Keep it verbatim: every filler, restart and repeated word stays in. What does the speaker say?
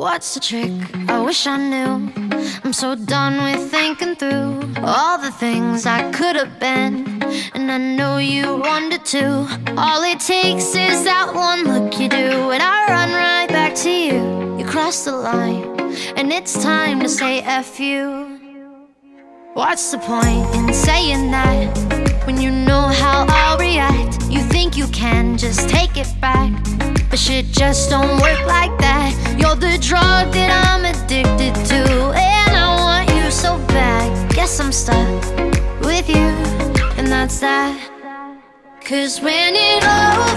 What's the trick? I wish I knew. I'm so done with thinking through all the things I could have been, and I know you wanted to. All it takes is that one look you do, and I run right back to you. You cross the line, and it's time to say F you. What's the point in saying that when you know how I'll react? You think you can just take it back, but shit just don't work like that. You're the drug that I'm addicted to, and I want you so bad. Guess I'm stuck with you, and that's that. Cause when it all